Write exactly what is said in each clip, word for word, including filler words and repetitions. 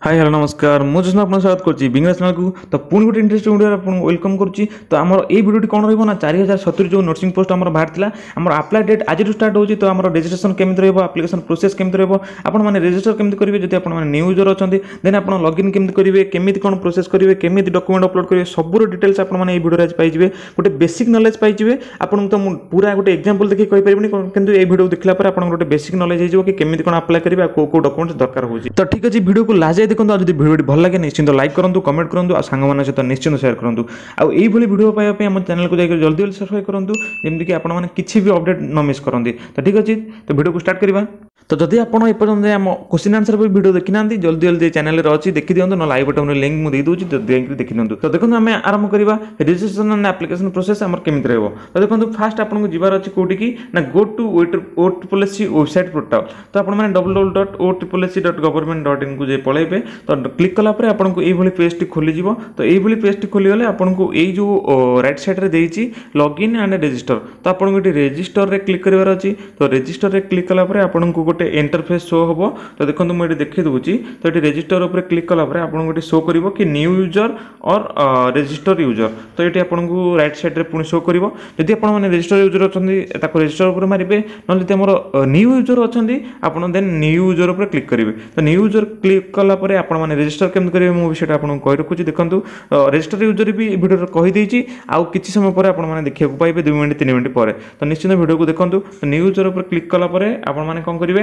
Hi hello नमस्कार मुझे आप स्वागत करुँच बिजनेस चैनल को तो पुणी गोटे इंटरेस्टिंग वीडियो आपको वेलकम करुँच तो आम ये भिडियो कौन रहा चार हजार सतुरी जो नर्सिंग पोस्ट आम बाहर आम अप्लाई डेट आज स्टार्ट होती तो आम रजिस्ट्रेशन केमी रप्लिकेसन प्रोसेस केमी रहा रजिस्टर केमी करेंगे जब आप न्यू यूजर अच्छा देन आप लॉगिन केमी करेंगे केमी कौन प्रोसेस करेंगे केमी डॉक्यूमेंट अपलोड करेंगे सब डिटेल्स आपने भिडियो आज पाइबे गोटे बेसिक नॉलेज पाइबे आपको तो पूरा गोटे एग्जांपल देखिए कहि परिबनी किंतु ए वीडियो देखला पर आपन गोटे बेसिक नॉलेज हो कि केमी कौन अप्लाई करेंगे को को डॉक्यूमेंट्स दरकार हो तो ठीक अच्छे वीडियो को लास्ट देखो जब वीडियो भल लगे निश्चित लाइक करूँ कमेंट करूँ और सांग मान सहित निश्चित शेयर करूँ आउ यही वीडियो पाइबा आम चैनल को जाकर जल्दी जल्दी सब्सक्राइब करूँ जमीक आपने किसी भी अपडेट न मिस करते तो ठीक अच्छे तो वीडियो को स्टार्ट करवा तो जदि आपड़ एपर्तंत आम क्वेश्चन आंसर वीडियो देखी ना जल्दी जल्दी चैनल अच्छी देखी दिखाँ ना आई बटन लिंक मुझे दूसरी तो देखी दिखाँ तो देखो आम आरंभ करवा रजिस्ट्रेशन एंड एप्लिकेशन प्रोसेस आम केमी रहा तो देखो फास्ट आपको जीवार अच्छी कौटी की ना go to O triple S C website portal तो आपने double double dot O triple S C dot government dot in को पलैबे तो क्लिक कलापर आपको ये पेज खोलीज तो ये पेज खोलीगले आपको ये जो राइट साइड में देती लॉगिन एंड रजिस्टर तो आपको ये रजिस्टर रे क्लिक करार अच्छी तो रजिस्टर रे क्लिक कलापर आपको गोटे इंटरफेस शो हम तो देखो मुझे देखी दूसरी तो ये रजिस्टर उपर क्लिक कलापर आपको गोटे शो कर कि न्यू यूजर और रजिस्टर यूजर तो ये आपको राइट साइड में पुणी शो कर जदि आप रजिस्टर यूजर अच्छा रजिस्टर उपर मारे ना न्यू यूजर अच्छा आप देन न्यू यूजर उपर क्लिक करेंगे तो न्यू यूजर क्लिक कलापर आप रजिस्टर केमती करेंगे मुझे आपको कही रखुच्छी देखो रजिस्टर यूजर भी वीडियो कहीदेची आउ किसी समय पर आपने देखा पाइबे दुई मिनट तीन मिनट पर तो निश्चित वीडियो को देखो तो न्यू यूजर उपर क्लिक कलापर आपने कौन करेंगे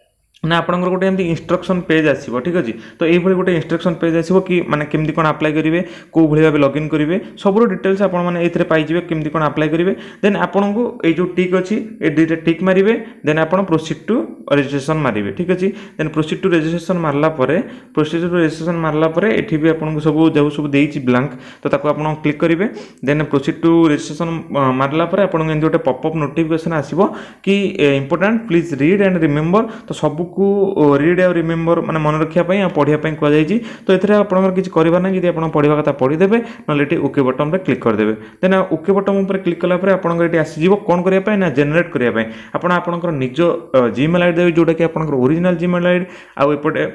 ना आपंकर गोटे एमती इंस्ट्रक्शन पेज आसो ठीक अच्छे तो ये गोटे इंस्ट्रक्शन पेज आसो कि माने केमती कौन अप्लाई करेंगे कौ भाई भाव लॉगिन करेंगे सब डिटेल्स आपने पाइबे केमती कौन अप्लाई करेंगे देन आपन को ये जो टिक अच्छी ये दुईटा टिक मारे देन आप प्रोसीड टू रजिस्ट्रेशन मारे ठीक अच्छे देन प्रोसीड टू रजिस्ट्रेशन मारला प्रोसीड टू रजिस्ट्रेशन मारला ये भी आपको सब जो सब देती ब्लांक तो ताको आप क्लिक करेंगे देन प्रोसीड टू रजिस्ट्रेशन मारला आपको गोटे पॉपअप नोटिफिकेशन आसो कि important please read and remember तो सब को रीड और रिमेंबर माने मन रखापी आ पढ़ाई कहुई तो ये आपंकर किसी करार ना जी आप पढ़ा कथा पढ़ीदे ना ओके बटन पर क्लिक करदे देन ओके बटन पर क्लिक कलापर आपंकर आसीज कौन करने ना जेनेट करने आप आपंकर निज जीमेल आईडी देवे जोटा कि आपंकर ओरिजिनल जीमेल आईडी आउ एपटे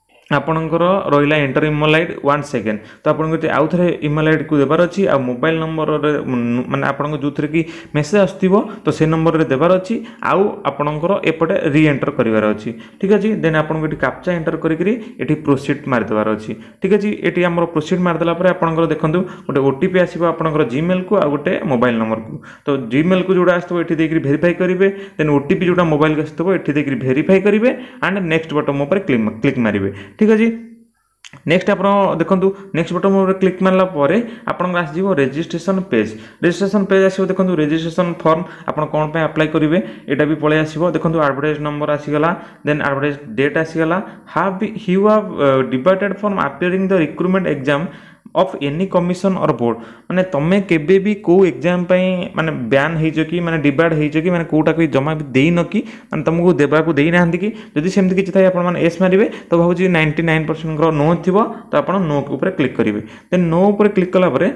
आपणकर रहा enter email ID one second तो आपको आउ थे इमेल आईडी को देवार अच्छी आ मोबाइल नंबर माने आपको जो थे कि मेसेज आसो तो से नंबर रे देवार अच्छी आउ आपणकर एपटे री एंटर करार अच्छी ठीक अच्छे देन आपको ये कैप्चा एंटर करी प्रोसीड मारिदेवार अच्छी ठीक अच्छे ये आम प्रोसीड मारिदेला आपंकर देखो गोटे ओटीपी आसो आपंकर जीमेल को आ गोटे मोबाइल नंबर को तो जीमेल को जोड़ा आसो ये देखिए भेरीफाई करेंगे देन ओटीपी जोड़ा मोबाइल को आसो ये देखिए भेरीफाई करेंगे एंड नेक्स्ट बटन पर क्लिक मारे ठीक अच्छे नेक्स्ट आप देखो नेक्स्ट बटन पर क्लिक मारला आपन आसो रजिस्ट्रेशन पेज रजिस्ट्रेशन पेज आसो देखो रजिस्ट्रेशन फॉर्म आप कौन पे अप्लाई करेंगे यहाँ भी पलि आसो देखो एडवर्टाइज नंबर आसीगला देन एडवर्टाइज डेट आसीगला have you have debarred from appearing the recruitment exam of any commission or board माने तमें केबे भी को एग्जाम माने बैन हो कि माने डिबार्ड हो कि माने कोटा कोई जमा भी देन कि माने तुमको देवा को देना कि जदि सेमती किसी थाए आपण माने एस मारिबे तो भावुची नाइंटी नाइन परसेंट नो थिबो तो आपण नो के ऊपर क्लिक करेंगे देन नो ऊपर क्लिक कला परे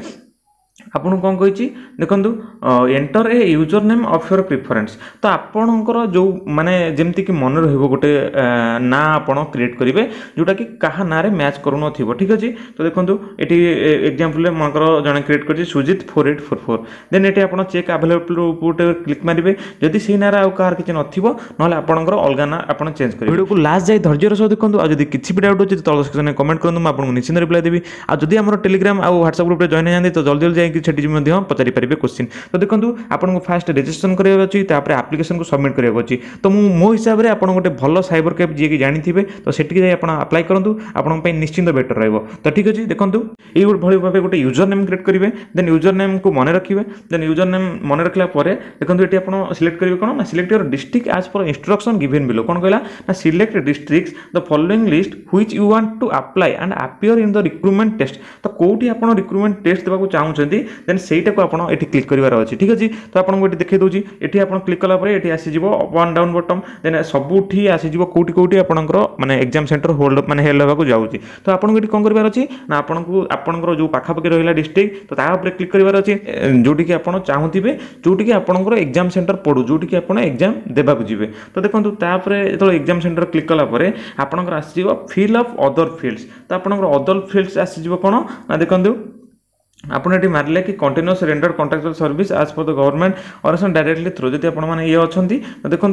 आपन कौन कही देखो enter a user name of your preference तो आपणकर जो माने जमती कि मन रहिबो गोटे ना आपण क्रिएट करेंगे जोटा कि कहा ना रे मैच करूनो थिबो ठीक अच्छे तो देखो ये एग्जांपल मनकर जने क्रिएट कर Sujit four eight four four then ये आप चेक अवेलेबल क्लिक मारे जदि से ना आउ कहार किसी नथिबो नहले आपणकर अलग ना आप चेंज करेंगे वीडियो को लास्ट जाए धैर्यर सह देखो आ जदि किसी भी डाउट होची तो तल सेक्शन में कमेंट करंतु मैं आपको निश्चित रिप्लाई देबी आ जदि हमर टेलीग्राम आ व्हाट्सएप ग्रुप रे जॉइन हो तो जल्दी जल्दी जाए पचारि पारे क्वेश्चन तो देखो आपको फास्ट रजिस्ट्रेशन कराया अच्छी एप्लिकेशन को सबमिट कराया अच्छी तो मो हिसाब से आप गोटे भल साइबर कैफ जी की जानी थे तो सेठी जाए अप्लाई करूँ आपन निश्चिंत बेटर रहा तो ठीक अच्छे देखो ये भाई भाव गोटे यूजर नेम क्रिएट करेंगे देन यूजर नेम को मन रखिए देन यूजर नेम मन रखला देखो ये आप सिलेक्ट करेंगे कौन ना select your district as per instruction given below कौन कहला ना select districts the following list which you want to apply and appear in the recruitment test तो कोठी आप रिक्रूटमेंट टेस्ट देवा चाहते जदि देन सेटा को आपण एठी क्लिक करिवार अछि ठीक अछि तो आपण को एठी देखै दोछि एठी आपण क्लिक कला परे एठी आसी जिवो वन डाउन बटन देन सबुठी आसी जिवो कोठी कोठी आपणकर माने एग्जाम सेंटर होल्ड माने हेल्ड होबा को जाउछि तो आपण को एठी कोन करिवार अछि ना आपण को आपणकर जो पाखा पके रहिला डिस्ट्रिक्ट तो ता ऊपर क्लिक करिवार अछि जोठी कि आपण चाहुतिबे जोठी कि आपणकर एग्जाम सेंटर पडु जोठी कि आपण एग्जाम देबा को जिवे तो देखंतु ता परे तो एग्जाम सेंटर क्लिक कला परे आपणकर आसी जिवो फिल अप अदर फील्ड्स तो आपणकर अदर फील्ड्स आसी जिवो कोन ना देखंतु आपने ये मारे कि continuous render contractual service as per the government और डायरेक्टली थ्रू जब आप ये अच्छा तो देखो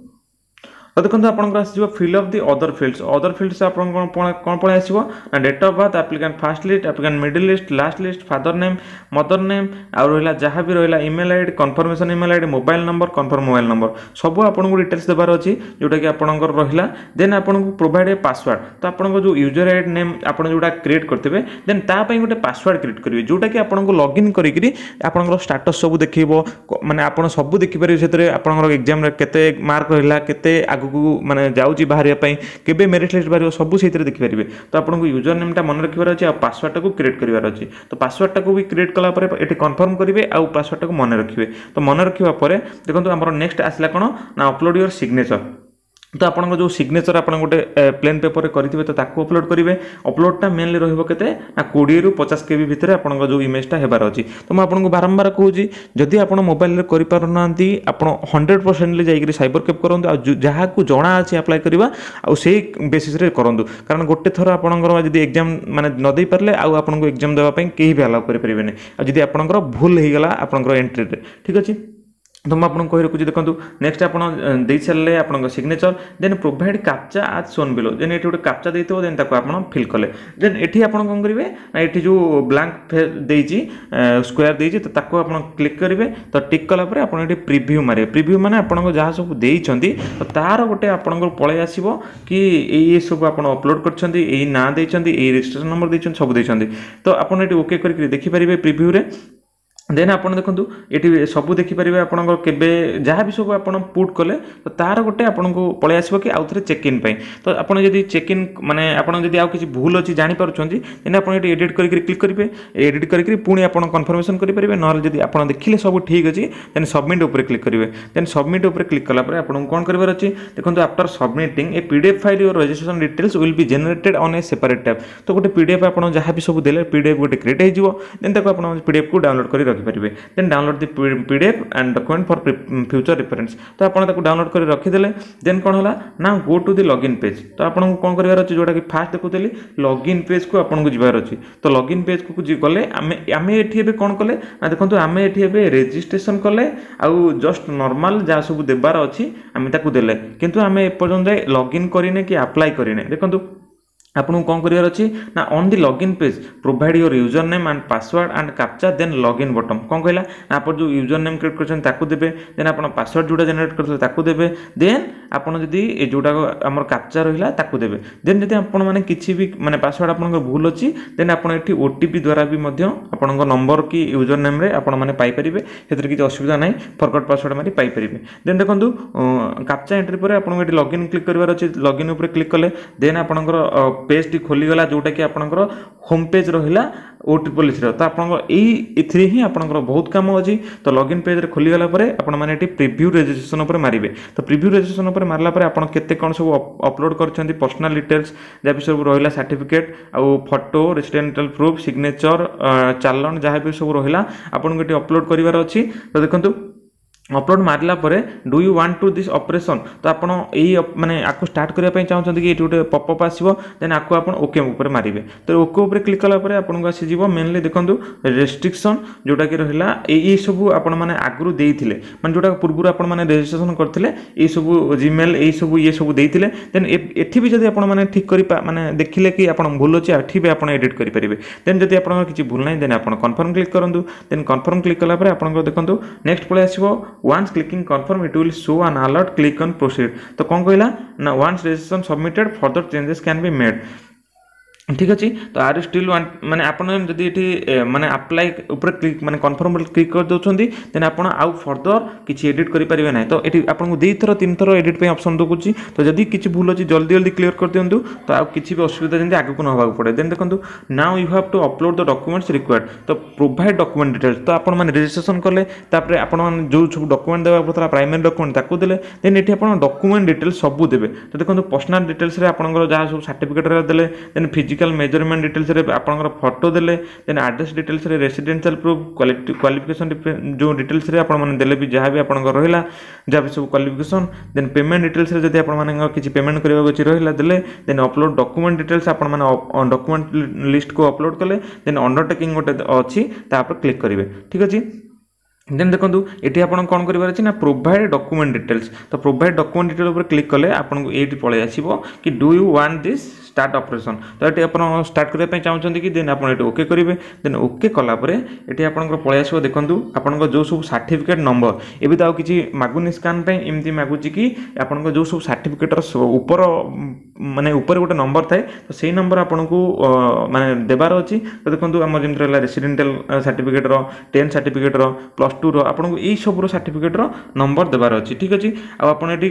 तो देखो आपको आसो fill up the other fields other fields आप कौन पड़े आसो ना date of birth applicant first list applicant middle list last list father name mother name आउ रहा जहाँ भी रहा email ID confirmation email ID mobile number confirm mobile number सब आपको डिटेल्स देवार अच्छी जोटा कि आपंकर रहा देन आपको प्रोवाइड ए पासवर्ड तो आपको जो यूजर आईडी नेम आप जोटा क्रिएट करते देन तापाई गोटे पासवर्ड क्रिएट करेंगे जोटा कि आपको लॉगिन करी आपंकर स्टाटस सब देखो माने आप सब देखिपारे से आपंकर एग्जाम केते मार्क रहा केते आगु माने जाउची बाहरिया पई केबे मेरिट लिस्ट बाहरियो सब सेतिर देखि परिबे तो आपनको यूजर नेम टा मन रखिबार अछि आ पासवर्ड टा को क्रिएट करिवार अछि तो पासवर्ड टा को भी क्रिएट कला परे एठी कंफर्म करिवे आ पासवर्ड टा को मन रखिबे तो मन रखिबा परे देखंतु हमर नेक्स्ट आसला कोन ना अपलोड योर सिग्नेचर तो आपन जो सिग्नेचर आप गोटे प्लेन पेपर करेंगे तो ताकू अपलोड करेंगे अपलोडटा मेनली रही है कोड़े रु पचास केबी भितर आप जो इमेजटा होबार अच्छी तो मुझे आपको बारंबार कहूँ जदि आप मोबाइल करना आप हंड्रेड परसेंटली जाइए साइबर कैफ करूँ जहाँ को जना अच्छी अप्लाई करवा से बेसीस करूँ कारण गोटे थर आपंकर जब एग्जाम माने न दे पारे आपको एग्जाम देवाई कहीं भी अलाउ करें आदि आपंकर भूल होगा आपंकर एंट्री ठीक अच्छे तो मुझे आपको कही रखुच्छी देखो नेक्स्ट आप सारे आप सिग्नेचर देन प्रोवाइड कैप्चा आज सोन बिलो देन ये गोटे कैप्चा देते देन आप फिल कले देन ये आप कौन करेंगे ना ये जो ब्लैंक देती स्क्वायर देती तो ताको आप क्लिक करेंगे तो टिक कलापर आप प्रिव्यू मारे प्रिव्यू माने आप जहाँ सब देती तो तार गोटे आप पलि आसो कि ये सब आप अपलोड कर ना देते रजिस्ट्रेशन नंबर देते सब देते तो आपड़ ये ओके करके देखिपारे प्रिव्यू रे देन आप देखो ये सब देखिपारे आपंकर केबे जहाँ भी सब आप पुट कले तो तार गोटे आपको पलि आसो कि आउ थे चेक इन तो आपड़ जब चेक इन माने आपड़ जब आउ किसी भूल अच्छी जापे देन आप एडिट करके क्लिक करेंगे एडिट करके पुणी आप कन्फर्मेशन करेंगे ना जब आप देखिले सब ठीक अच्छे देन सबमिट उपर क्लिक करेंगे देन सबमिट उपर क्लिक कलापर आपको कौन करार अच्छी देखो after submitting a PDF file your registration details will be generated on a separate tab तो गोटे पीडीएफ आप जहाँ भी सब देले पीडीएफ गोटे क्रिएट हो देन तक आप पीडीएफ को डाउनलोड कर रखिपारे then download the PDF and document for future reference तो आप डाउनलोड कर रखिदेले देन कौन है ना go to the login page तो आपको कौन करार अच्छे जोटा कि फास्ट देखुली लॉगिन पेज को आपको जीवार अच्छी तो लॉगिन पेज को गले आम ये कौन कले ना देखो आम ये रेजिस्ट्रेशन कले आउ जस्ट नॉर्मल जहाँ सब देवार अच्छी आम देले किंतु आम एपर्तंत लॉगिन करें कि अप्लाई करें देखो आपको कौन करार अच्छी ना on the login page provide your user name and password and captcha then login button कौन कहला ना आप जो यूजर नेम क्रिएट कर देते देन आप पासवर्ड जोटा जनरेट करते देते देन आपड़ जदि जोटा आम कैप्चा रहा ताकू देवे देन जब आप किसी भी माने पासवर्ड आप भूल अच्छी देन आप ओटीपी द्वारा भी आप नंबर कि यूजर नेम रे आप पाइपर से किसी असुविधा ना फरगट पासवर्ड मारी पाइपर देन देखो कैप्चा एंट्री पर आपको ये लॉगिन क्लिक करार अच्छे लॉगिन उपर क्लिक कले देन आपंकर पेज टी खोलीगला जोटा कि आपंकर होम पेज रहा ओ ट्रिपल एच तो आप ही आपंकर बहुत कम अच्छी तो लॉगिन पेज रे खोलीगला आपने प्रिव्यू रजिस्ट्रेशन पर मारे तो प्रिव्यू रजिस्ट्रेशन पर मारला आपन केते कौन सब अपलोड कर पर्सनल डिटेल्स जहाँ भी सब रहा सर्टिफिकेट आउ फोटो रेसिडेंशियल प्रूफ सिग्नेचर चालान जहाँ भी सब रहा आपको ये अपलोड करार अच्छी तो देखो अपलोड मारला परे do you want to this operation तो आप माने आपको स्टार्ट करने चाहते कि ये गोटे पॉपअप आसो देन आपको आप ओके ऊपर मारे तो ओके ऊपर क्लिक कलापर आपको आसीज मेनली देखो रेस्ट्रिक्शन जोटा कि रहा ये सब आप आगु देते मैंने जोटा पूर्व आप रेजिस्ट्रेशन करते ये सब जीमेल ये सब ये सब देते देन एठी भी जब आप ठीक कर माने देखिले कि आप भूल अच्छे एठी भी आप एडिट करेंगे देन जब आप किसी भूल ना देन आप कन्फर्म क्लिक करूँ देन कन्फर्म क्लिक कलापर आप देखो नेक्स्ट पलि आसो once clicking confirm it will show an alert click on proceed तो कौन कहला ना once registration submitted further changes can be made ठीक अच्छे तो आर स्टिल वांट माने आपण जदि ये माने अप्लाई ऊपर क्लिक माने कन्फर्म क्लिक कर दउछंदी देन आपण आउ फर्दर किछि एडिट करि परिबे नै तो एटी आपन को दुई थर तीन थर एडिट पे ऑप्शन दउछि तो जदि किछि भूल अछि जल्दी जल्दी क्लियर कर दियंतु तो आ किछि भी असुविधा जेंति आगु को न होबा पड़े देन देखंतु now you have to upload the documents required तो प्रोवाइड डॉक्यूमेंट डिटेल्स तो आपण माने रजिस्ट्रेशन करले तापर आपण माने जो सब डॉक्यूमेंट देबा पतरा प्राइमरी डॉक्यूमेंट ताकू देले देन एटी आपण डॉक्यूमेंट डिटेल्स सब देबे तो देखंतु पर्सनल डिटेल्स रे आपण जहा सब सर्टिफिकेट रे देले देन फिजिकल मेजरमेंट डिटेल्स रे आपनकर फोटो देले देन एड्रेस डिटेल्स रे रेसिडेंशियल प्रूफ क्वालिफिकेशन जो डिटेल्स रे आपण माने देले भी जहा भी आपनकर रहिला जहा भी सब क्वालिफिकेशन देन पेमेंट डिटेल्स रे जदि आपण माने किछि पेमेंट करबा को रहिला देले देन अपलोड डॉक्यूमेंट डिटेल्स आपण माने डॉक्यूमेंट लिस्ट को अपलोड कले देन अंडरटेकिंग गोटे अछि ता पर क्लिक करिवे ठीक अछि देन देखो ये आपन कौन कर ना प्रोवाइड डॉक्यूमेंट डिटेल्स तो प्रोवाइड डॉक्यूमेंट डिटेल ऊपर क्लिक कले आपको ये पलि आसो कि do you want this start operation तो ये आप स्टार्ट करने चाहते कि देन आप ओके करेंगे देन ओके कलापर ये आपंकर पलि आसो देखो आपन जो सब सर्टिफिकेट नंबर एवं तो किसी मागुनि स्कान एमती मागुची कि आपन जो सब सर्टिफिकेटर ऊपर माने ऊपर गोटे नंबर थाए तो सही नंबर आपन को माने देबार अच्छी तो देखो आम जमी रहा residential certificate ten certificate plus two रो आपन को यही सब सर्टिफिकेट नंबर देबार अच्छी ठीक अच्छे आपड़ी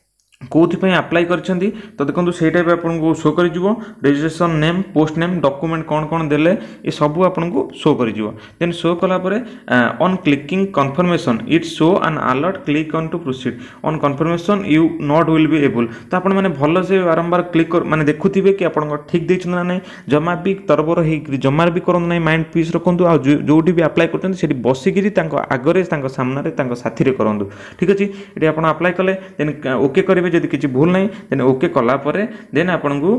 कौन अप्लाई करछंती तो देखो से टाइप आपको शो कर registration name post name document कौन कौन देले ये सब आपको शो कर देन शो कलापर on clicking confirmation it show an alert click on to proceed on confirmation you not will be able to आपण मैंने भल से बारंबार क्लिक कर माने देखुथिबे कि आपण ठीक देछन ना नहीं जमा भी तरबर हे जमार भी करन नहीं माइंड पीस रखंतु आ जोटी भी अप्लाई करछन सेठी बसिकिरी तांको आगरे तांको सामने तांको साथी रे करंतु ठीक अछि एटी आपण अप्लाई कले देन ओके करिवे जदि किछि भूल नहीं देन ओके कला परे देन आपन को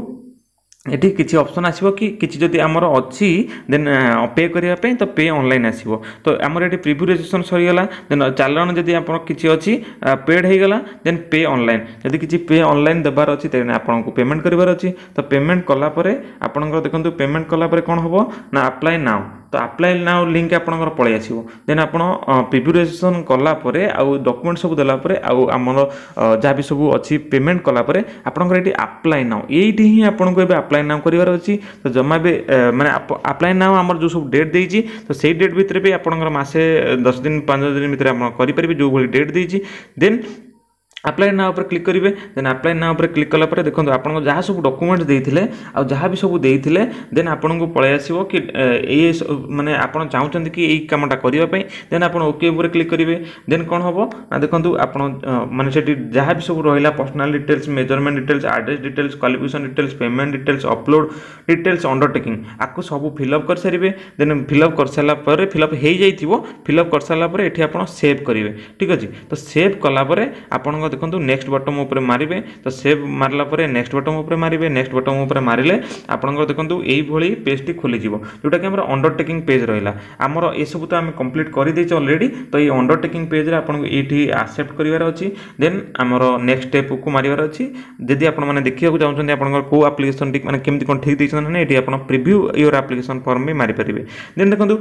एटी किसी ऑप्शन आसीबो कि किसी जदि आमर अच्छी देन पे करिया पे तो पे ऑनलाइन आसीबो तो आमर एटी प्रीव्यू रजिस्ट्रेशन सरी गला देन चालान जदि आपन किसी अच्छी पेड हे गला देन पे ऑनलाइन जदि किसी पे ऑनलाइन देबार अच्छी देन आपन को पेमेंट करिवार अच्छी तो पेमेंट कला परे आपन देखंतु पेमेंट कला परे कोन हबो ना अप्लाई नाउ तो अप्लाई नाउ लिंक आपनकर पळै आसीबो देन आपन प्रीव्यू रजिस्ट्रेशन कला परे आ डॉक्यूमेंट सब देला परे आ हमर जा भी सब अच्छी पेमेंट कला परे आपनकर एटी अप्लाई नाउ एटी ही आपन को एबे अप्लाई नाउ करिवार अछि तो जमा बे माने अप्लाई नाउ हमर जो सब डेट देइछि तो सेही डेट भितरे भी आपनकर मासे दस दिन पाँच दिन भितरे आपण करि परिबे जो भली डेट देइछि देन अप्लाई नाउ पर क्लिक करेंगे देन अप्लाई नाउ पर क्लिक कलापर देखो आपको जहाँ सब डॉक्यूमेंट देते आ जहाँ भी सब देते देन आपन को पलि आसो कि ये माने आप चाहते कि यही कमटा करने देन आप ओके ऊपर क्लिक करेंगे देन कौन हम ना देखो आप माने से जहाँ भी सब रहा personal details measurement details address details qualification details payment details upload details undertaking आपको सब फिलअप कर सारे देन फिलअप कर सारापर फिलअप हो जाइए फिलअप कर सारापर ये आप सेव करेंगे ठीक अच्छे तो सेव कलापर आप देखो नेक्स्ट बटन ऊपर मारे तो सेव मारला परे नेक्स्ट बटन ऊपर मारे नेक्स्ट बटन ऊपर मारे आपंकर देखो यही पेज टी खोल जोटा कि अंडरटेकिंग पेज रहा आमर ये सब तो आम कंप्लीट कर देचे ऑलरेडी तो ये अंडरटेकिंग पेज रे आपको ये एक्सेप्ट करार अच्छी देन आमर नेक्स्ट स्टेप को मारिवार अच्छी जदि आप देखा चाहते हैं कौ आप्लिकेसन मैंने केमती कौन ठीक देना ना ये प्रिव्यू योर आप्लिकेसन फॉर्म भी मारिपारे देन देखो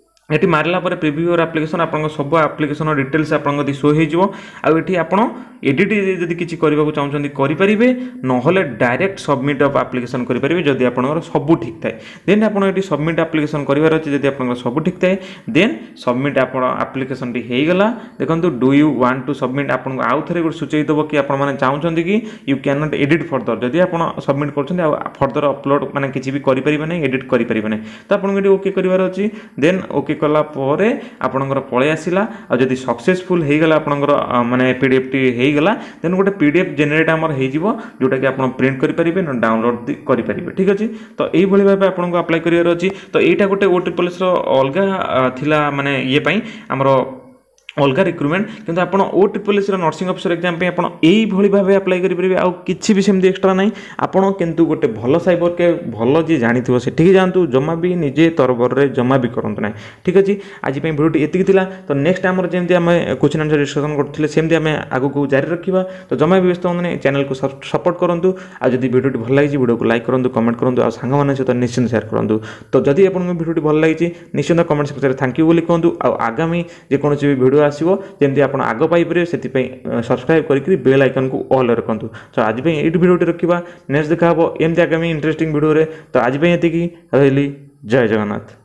ये मारला पर प्रिव्यू और एप्लिकेशन आपन सब एप्लिकेशन डिटेल्स आपन शो हो आठी आप एडिट जदि किसी करने को चाहते करेंगे ना डायरेक्ट सबमिट ऑफ एप्लिकेशन करेंगे जदि आप सब ठीक थाए देन आप सबमिट एप्लिकेशन करार अच्छे जब आप सब ठीक थाए देन सबमिट आप एप्लिकेशन टी होगला देखो do you want to submit आपको आउ थे गोटे सूचई देव कि आप चाहते कि you can not edit further जदि आप सबमिट कर फर्दर अपलोड मैंने किसी भी करेंगे ना एडिट करेंगे ना तो आपको ओके करार अच्छी देन ओके कला परे आपनकर पळे आसिला आ जदि सक्सेसफुल हे गला आपनकर माने पीडीएफ टी हे गला देन गोटे पीडीएफ जनरेट हमर हे जिवो जोटा कि आपन प्रिंट करि परिबे न डाउनलोड करि परिबे ठीक अछि तो एई भली भाबे आपनको अप्लाई करियर अछि तो एटा गोटे ओटीपीएस रो अलगा थिला माने ये पई हमरो अलग रिक्रुटमेंट किंतु आपण ओटीपीएस रो नर्सिंग ऑफिसर एग्जाम पे आपण एई भली भाबे अप्लाई करि परिबे आ किछि भी सेमदी एक्स्ट्रा नाही आपण किंतु गोटे भलो साइबर के भलो जे जानिथिबो से ठीक जानतु जमा भी निजे तरबर रे जमा भी करंतु नाही ठीक अछि आज पे वीडियो एतिक थिला तो नेक्स्ट हमर जेमदी हम क्वेश्चन आंसर डिस्कशन करथिले सेमदी हम आगु को जारी रखिबा तो जमा भी व्यस्त होने चैनल को सपोर्ट करंतु आ जदि वीडियो भल लागिछि वीडियो को लाइक करंतु कमेंट करंतु आ संग माने सहित निश्चित शेयर करंतु तो जदि आपण वीडियो भल लागिछि निश्चित कमेंट सेक्शन रे थैंक यू बोली कहंतु आ आगामी जे कोनोसी वीडियो आसो जमी आप आग पाइपर से सब्सक्राइब करके बेल आइकन को ऑल रखुँ। तो आज ये वीडियो रखा नेक्स्ट देखा एमती आगामी इंटरेस्टिंग वीडियो। तो आज ये रही जय जगन्नाथ।